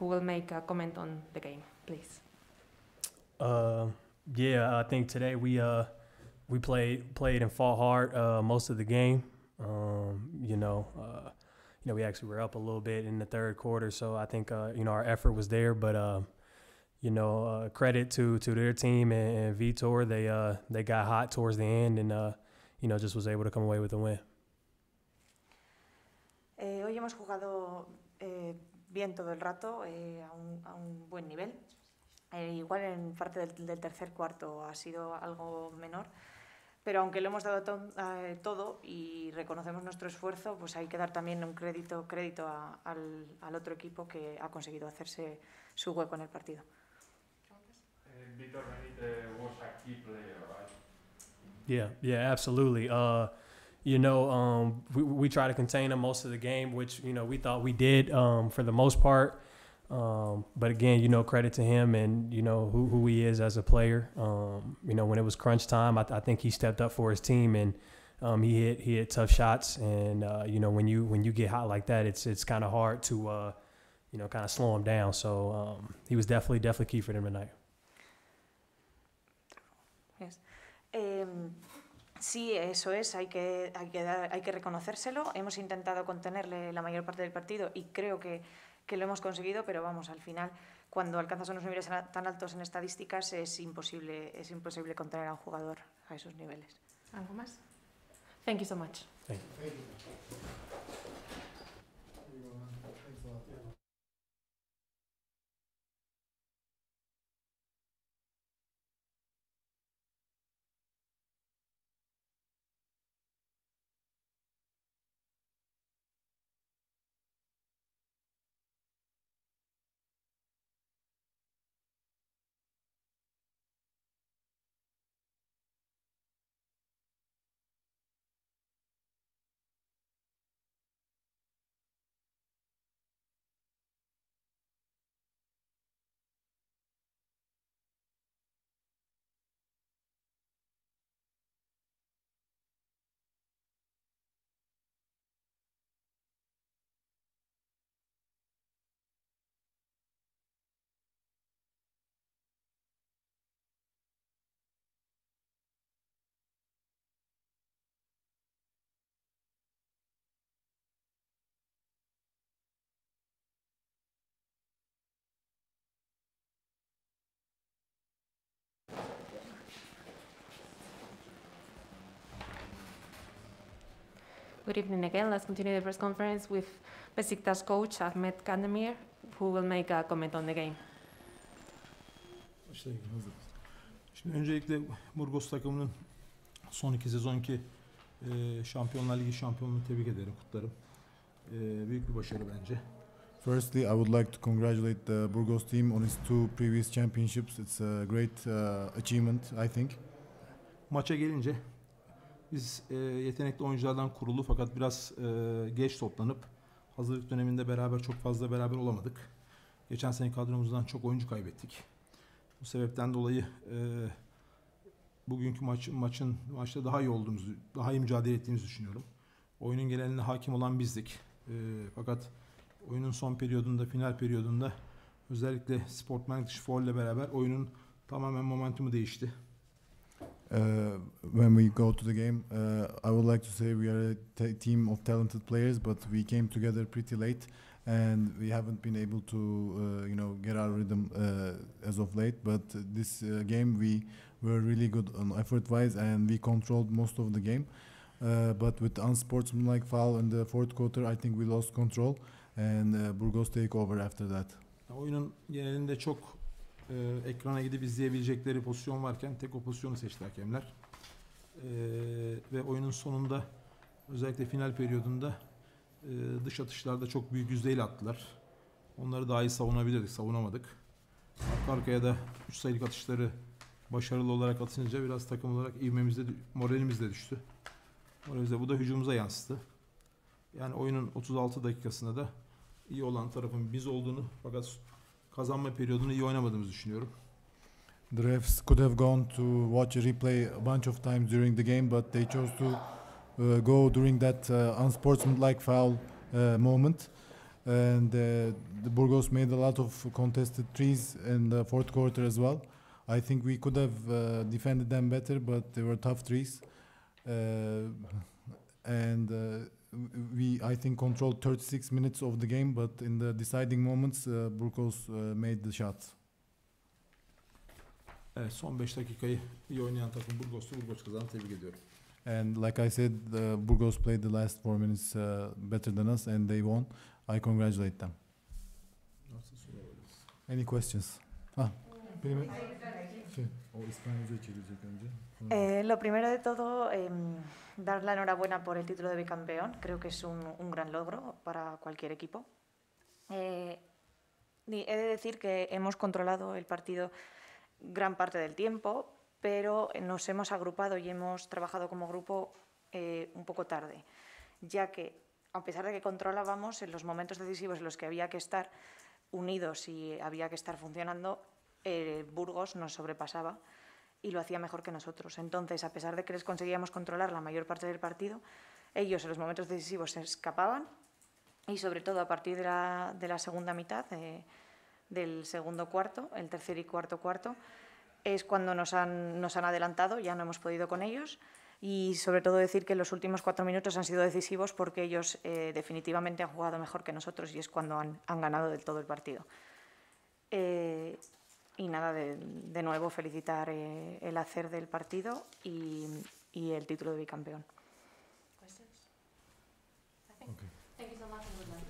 who will make a comment on the game, please. Yeah, I think today we played and fought hard most of the game. We actually were up a little bit in the third quarter, so I think our effort was there. But credit to their team and Vitor. They got hot towards the end and just was able to come away with the win. Hoy hemos jugado bien todo el rato, a un buen nivel. Igual en parte del tercer cuarto ha sido algo menor, pero aunque lo hemos dado todo y reconocemos nuestro esfuerzo, pues hay que dar también un crédito al otro equipo que ha conseguido hacerse su hueco en el partido. Vitor Benítez was a key player, right? Yeah, absolutely. We try to contain him most of the game, which we thought we did for the most part. But again, credit to him and who he is as a player. When it was crunch time, I think he stepped up for his team and he hit tough shots. And when you get hot like that, it's kind of hard to kind of slow him down. So he was definitely key for them tonight. Yes. Sí, eso es, hay que reconocérselo. Hemos intentado contenerle la mayor parte del partido y creo que lo hemos conseguido, pero vamos, al final, cuando alcanzas unos niveles tan altos en estadísticas, es imposible contener a un jugador a esos niveles. ¿Algo más? Thank you so much. Thank you. Good evening again. Let's continue the press conference with Besiktas coach Ahmet Kandemir, who will make a comment on the game. Şimdi öncelikle Burgos takımının son iki sezonki Şampiyonlar Ligi şampiyonluğunu tebrik ederim, kutlarım. Büyük bir başarı bence. Firstly, I would like to congratulate the Burgos team on its two previous championships. It's a great achievement, I think. Maça gelince biz yetenekli oyunculardan kurulu fakat biraz geç toplanıp hazırlık döneminde çok fazla beraber olamadık. Geçen sene kadromuzdan çok oyuncu kaybettik. Bu sebepten dolayı bugünkü maçta daha iyi mücadele ettiğimizi düşünüyorum. Oyunun geneline hakim olan bizdik. Fakat oyunun son periyodunda, final periyodunda özellikle sportmenlik dışı faul ile beraber oyunun tamamen momentumu değişti. When we go to the game, I would like to say we are a team of talented players, but we came together pretty late, and we haven't been able to, get our rhythm as of late. But this game, we were really good on effort-wise, and we controlled most of the game. But with the unsportsmanlike foul in the fourth quarter, I think we lost control, and Burgos take over after that. Oyunun genelinde çok ekrana gidip izleyebilecekleri pozisyon varken tek o pozisyonu seçti hakemler. Ve oyunun sonunda özellikle final periyodunda dış atışlarda çok büyük yüzdeyle attılar. Onları daha iyi savunabilirdik, savunamadık. Arka arkaya da 3 sayılık atışları başarılı olarak atınca biraz takım olarak moralimiz de düştü. Bu da hücumumuza yansıdı. Yani oyunun 36 dakikasında da iyi olan tarafın biz olduğunu fakat kazanma periyodunu iyi oynamadığımızı düşünüyorum. The refs could have gone to watch a replay a bunch of times during the game, but they chose to go during that unsportsmanlike foul moment. and the Burgos made a lot of contested threes in the fourth quarter as well. I think we could have defended them better, but they were tough threes. And we, I think, controlled 36 minutes of the game, but in the deciding moments, Burgos made the shots. Evet, son 5 dakikayı iyi oynayan takım Burgos'tu. Burgos kazandı. Tebrik ediyorum. And like I said, Burgos played the last 4 minutes better than us, and they won. I congratulate them. Nasıl soru alırız? Any questions? O İspanyolca çevirecek önce. Lo primero de todo, dar la enhorabuena por el título de bicampeón. Creo que es un gran logro para cualquier equipo. He de decir que hemos controlado el partido gran parte del tiempo, pero nos hemos agrupado y hemos trabajado como grupo un poco tarde, ya que a pesar de que controlábamos, en los momentos decisivos en los que había que estar unidos y había que estar funcionando, Burgos nos sobrepasaba y lo hacía mejor que nosotros. Entonces, a pesar de que les conseguíamos controlar la mayor parte del partido, ellos en los momentos decisivos se escapaban y sobre todo a partir de la segunda mitad, del segundo cuarto, el tercer y cuarto es cuando nos han adelantado, ya no hemos podido con ellos. Y sobre todo decir que los últimos 4 minutos han sido decisivos porque ellos definitivamente han jugado mejor que nosotros y es cuando han ganado del todo el partido. Y nada, de nuevo felicitar el hacer del partido y el título de bicampeón. Okay. Thank you so much and good luck.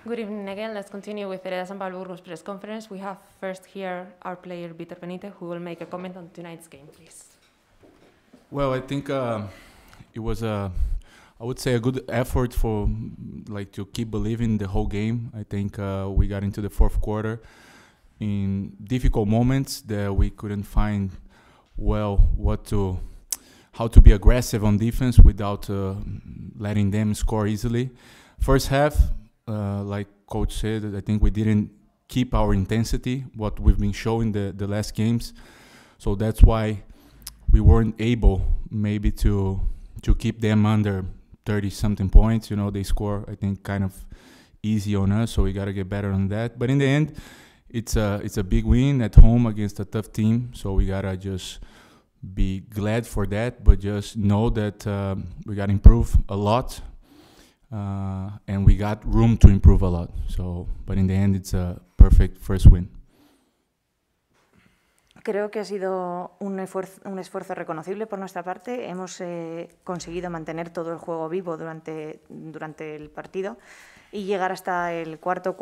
Good evening again. Let's continue with the San Pablo Burgos press conference. We have first here our player Vítor Benítez, who will make a comment on tonight's game, please. Well, I think it was I would say a good effort for to keep believing the whole game. I think we got into the fourth quarter in difficult moments that we couldn't find how to be aggressive on defense without letting them score easily. First half, like coach said, I think we didn't keep our intensity, what we've been showing the last games. So that's why we weren't able maybe to keep them under 30-something points. You know, they score, I think, kind of easy on us, so we got to get better on that. But in the end, it's a big win at home against a tough team, so we got to just be glad for that, but just know that we got to improve a lot, and we got room to improve a lot. So, but in the end, it's a perfect first win. Creo que ha sido un esfuerzo reconocible por nuestra parte. Hemos conseguido mantener todo el juego vivo durante el partido y llegar hasta el cuarto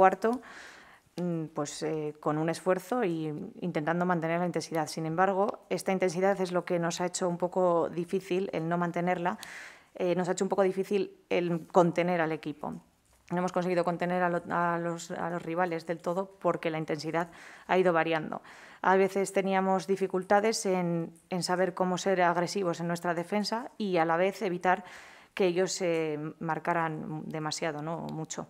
pues con un esfuerzo y intentando mantener la intensidad. Sin embargo, esta intensidad es lo que nos ha hecho un poco difícil el no mantenerla, nos ha hecho un poco difícil el contener al equipo. No hemos conseguido contener a los rivales del todo porque la intensidad ha ido variando. A veces teníamos dificultades en saber cómo ser agresivos en nuestra defensa y a la vez evitar que ellos se marcaran demasiado, ¿no? Mucho.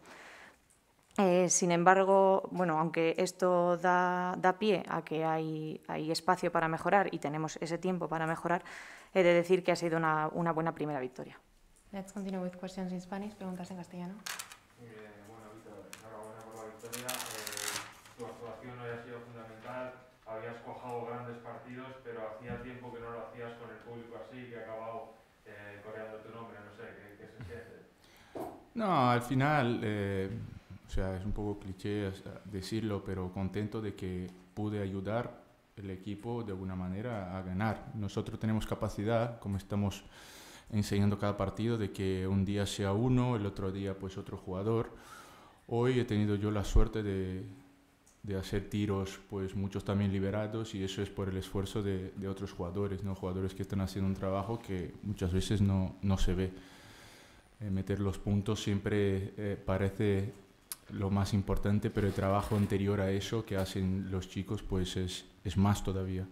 Sin embargo, bueno, aunque esto da pie a que hay espacio para mejorar y tenemos ese tiempo para mejorar, he de decir que ha sido una buena primera victoria. Let's continue with questions in Spanish. Preguntas en castellano. Bueno, Vítor, enhorabuena por la victoria. Tu actuación hoy ha sido fundamental. Habías cuajado grandes partidos, pero hacía tiempo que no lo hacías con el público así, que ha acabado coreando tu nombre. No sé, ¿qué se siente? No, al final, o sea, es un poco cliché decirlo, pero contento de que pude ayudar el equipo de alguna manera a ganar. Nosotros tenemos capacidad, como estamos enseñando cada partido, de que un día sea uno, el otro día pues otro jugador. Hoy he tenido yo la suerte de hacer tiros, pues muchos también liberados, y eso es por el esfuerzo de otros jugadores, ¿no? Jugadores que están haciendo un trabajo que muchas veces no se ve. Meter los puntos siempre parece lo más importante, pero el trabajo anterior a eso que hacen los chicos pues es más todavía.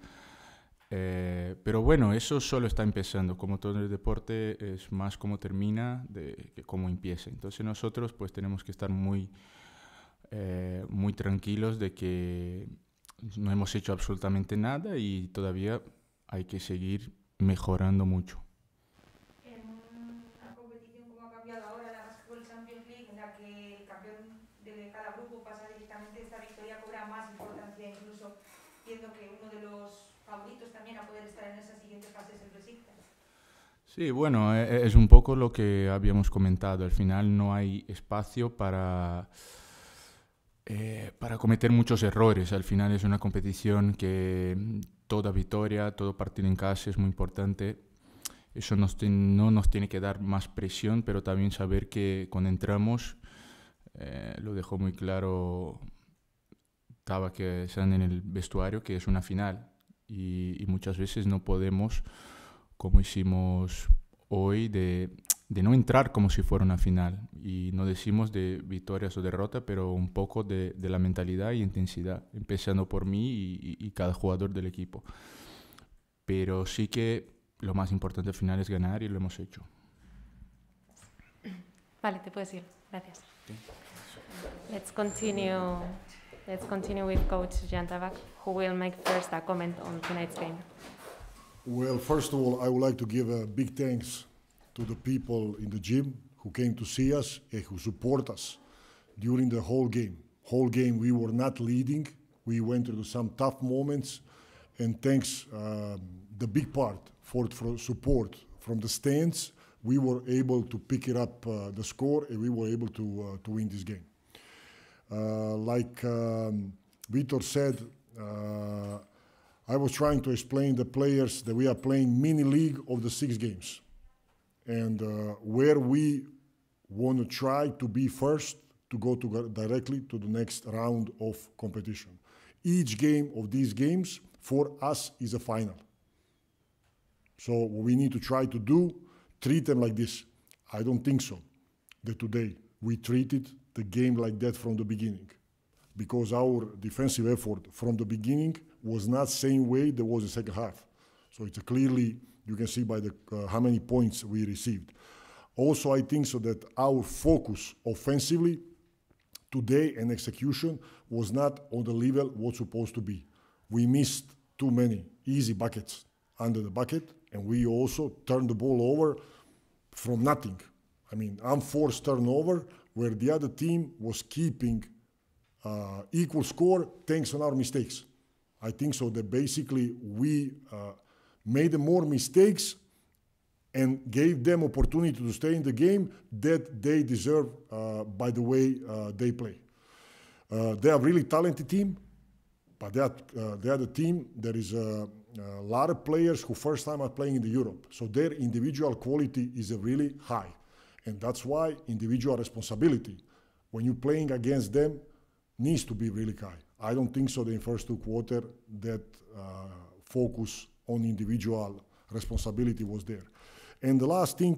Pero bueno, eso solo está empezando. Como todo el deporte, es más cómo termina que cómo empieza. Entonces nosotros pues tenemos que estar muy tranquilos de que no hemos hecho absolutamente nada y todavía hay que seguir mejorando mucho. Sí, bueno, es un poco lo que habíamos comentado. Al final no hay espacio para cometer muchos errores. Al final es una competición que toda victoria, todo partido en casa es muy importante. Eso no nos tiene que dar más presión, pero también saber que cuando entramos, lo dejó muy claro Taba que están en el vestuario, que es una final. Y muchas veces no podemos, como hicimos hoy, de no entrar como si fuera una final. Y no decimos de victorias o derrotas, pero un poco de la mentalidad y intensidad, empezando por mí y cada jugador del equipo. Pero sí que lo más importante al final es ganar y lo hemos hecho. Vale, te puedes ir. Gracias. Okay. Let's continue with Coach Jan Tabak, who will make first a comment on tonight's game. Well, first of all, I would like to give a big thanks to the people in the gym who came to see us and who support us during the whole game. Whole game we were not leading. We went through some tough moments, and thanks the big part for support from the stands, we were able to pick it up the score, and we were able to win this game. Like Vítor said, I was trying to explain the players that we are playing mini league of the 6 games, and where we want to try to be first to go directly to the next round of competition. Each game of these games for us is a final. So what we need to try to do, treat them like this. I don't think so that today we treated the game like that from the beginning, because our defensive effort from the beginning was not the same way there was the second half. So it's clearly, you can see by the how many points we received. Also, I think so that our focus offensively today and execution was not on the level what supposed to be. We missed too many easy buckets under the bucket, and we also turned the ball over from nothing. I mean, unforced turnover where the other team was keeping equal score thanks on our mistakes. I think so that basically we made more mistakes and gave them opportunity to stay in the game that they deserve by the way they play. They are a really talented team, but they are the team that is a lot of players who first time are playing in the Europe. So their individual quality is really high. And that's why individual responsibility, when you're playing against them, needs to be really high. I don't think so that in first two quarters that focus on individual responsibility was there. And the last thing,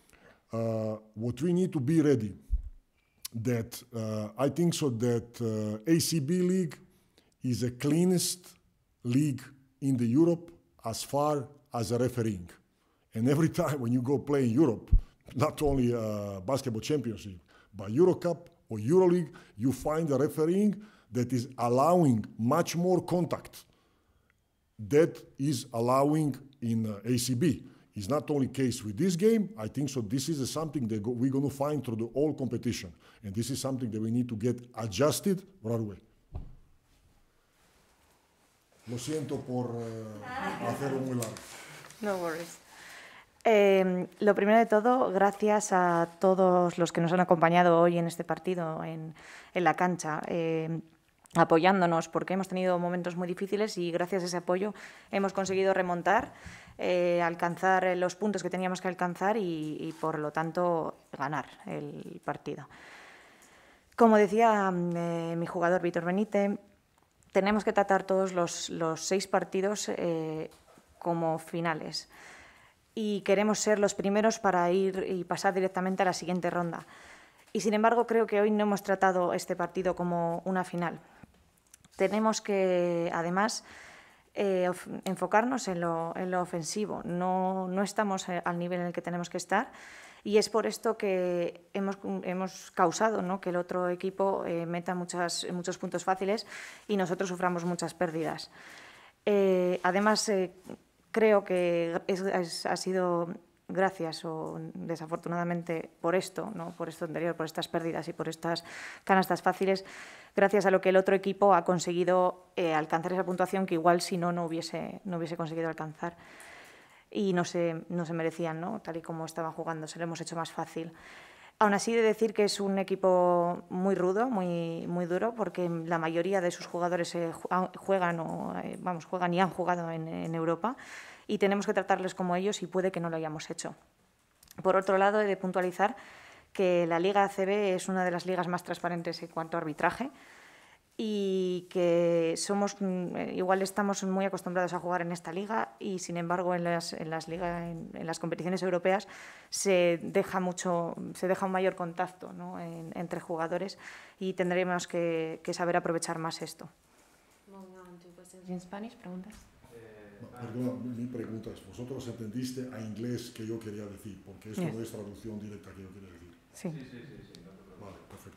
what we need to be ready, that I think so that ACB League is the cleanest league in the Europe as far as a refereeing. And every time when you go play in Europe, not only basketball championship, but Eurocup or Euroleague, you find a refereeing that is allowing much more contact that is allowing in ACB. It's not only case with this game. I think so this is something that we're going to find through the whole competition. And this is something that we need to get adjusted right away. Lo siento por hacerlo muy largo. No worries. Lo primero de todo, gracias a todos los que nos han acompañado hoy en este partido, en la cancha, apoyándonos, porque hemos tenido momentos muy difíciles y gracias a ese apoyo hemos conseguido remontar, alcanzar los puntos que teníamos que alcanzar y por lo tanto ganar el partido. Como decía mi jugador Vítor Benítez, tenemos que tratar todos los 6 partidos como finales y queremos ser los primeros para ir y pasar directamente a la siguiente ronda. Y sin embargo creo que hoy no hemos tratado este partido como una final. Tenemos que además enfocarnos en lo ofensivo. No estamos al nivel en el que tenemos que estar y es por esto que hemos causado, ¿no?, que el otro equipo meta muchos puntos fáciles y nosotros suframos muchas pérdidas. Además, creo que ha sido gracias o desafortunadamente por esto, ¿no?, por esto anterior, por estas pérdidas y por estas canastas fáciles, gracias a lo que el otro equipo ha conseguido alcanzar esa puntuación que igual si no hubiese conseguido alcanzar. Y no se merecían, ¿no?, tal y como estaban jugando, se lo hemos hecho más fácil. Aún así, de decir que es un equipo muy rudo, muy duro, porque la mayoría de sus jugadores juegan y han jugado en Europa y tenemos que tratarles como ellos y puede que no lo hayamos hecho. Por otro lado, he de puntualizar que la Liga ACB es una de las ligas más transparentes en cuanto a arbitraje y que igual estamos muy acostumbrados a jugar en esta liga y sin embargo en las competiciones europeas se deja un mayor contacto, ¿no?, entre jugadores y tendremos que saber aprovechar más esto. En Spanish, preguntas. Perdona, mi pregunta es, ¿vosotros entendiste a inglés que yo quería decir? Porque esto no es traducción directa que yo quería decir. Sí. No te preocupes. Vale, perfecto.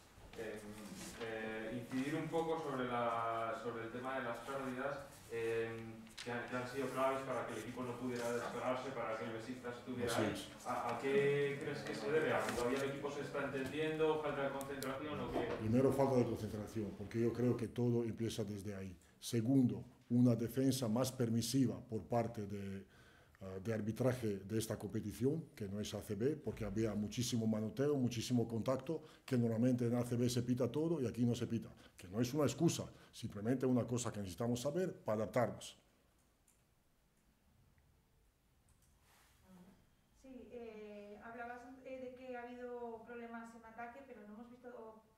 Incidir un poco sobre el tema de las pérdidas que han sido claves para que el equipo no pudiera despegarse, para que el Besiktas estuviera ahí. ¿A qué crees que se debe? ¿A que todavía el equipo se está entendiendo? ¿Falta de concentración o qué? Primero, falta de concentración, porque yo creo que todo empieza desde ahí. Segundo, una defensa más permisiva por parte de arbitraje de esta competición, que no es ACB, porque había muchísimo manoteo, muchísimo contacto, que normalmente en ACB se pita todo y aquí no se pita. Que no es una excusa, simplemente una cosa que necesitamos saber para adaptarnos. Sí, hablabas de que ha habido problemas en ataque, pero no hemos visto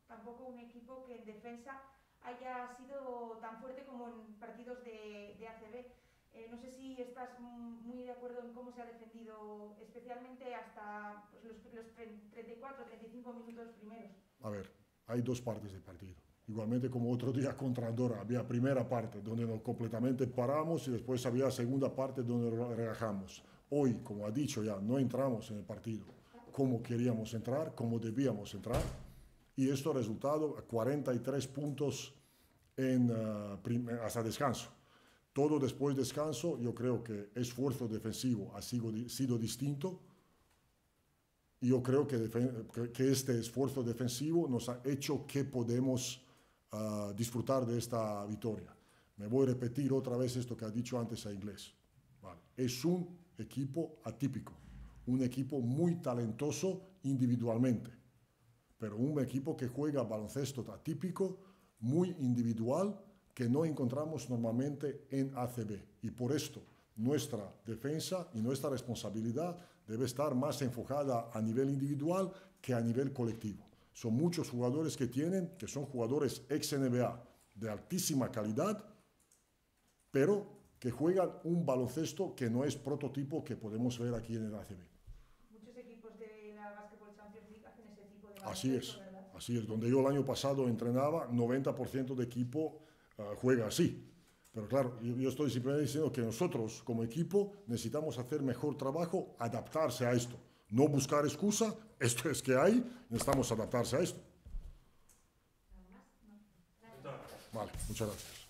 haya sido tan fuerte como en partidos de ACB. No sé si estás muy de acuerdo en cómo se ha defendido, especialmente hasta pues, los 34, 35 minutos primeros. A ver, hay dos partes del partido. Igualmente como otro día contra Andorra, había primera parte donde nos completamente paramos y después había segunda parte donde relajamos. Hoy, como ha dicho ya, no entramos en el partido como queríamos entrar, como debíamos entrar, y esto ha resultado 43 puntos hasta descanso. Todo después de descanso, yo creo que el esfuerzo defensivo ha sido distinto. Y yo creo que este esfuerzo defensivo nos ha hecho que podemos disfrutar de esta victoria. Me voy a repetir otra vez esto que ha dicho antes a Inglés. Vale. Es un equipo atípico, un equipo muy talentoso individualmente, pero un equipo que juega baloncesto atípico, muy individual, que no encontramos normalmente en ACB. Y por esto nuestra defensa y nuestra responsabilidad debe estar más enfocada a nivel individual que a nivel colectivo. Son muchos jugadores que son jugadores ex-NBA de altísima calidad, pero que juegan un baloncesto que no es prototipo que podemos ver aquí en el ACB. Muchos equipos de la Basketball Champions League hacen ese tipo de baloncesto, Así es, ¿verdad? así es. Donde yo el año pasado entrenaba, 90% de equipo juega así. Pero claro, yo estoy simplemente diciendo que nosotros como equipo necesitamos hacer mejor trabajo, adaptarse a esto. No buscar excusa, esto es que hay, necesitamos adaptarse a esto. ¿Nada más? No. Vale, muchas gracias.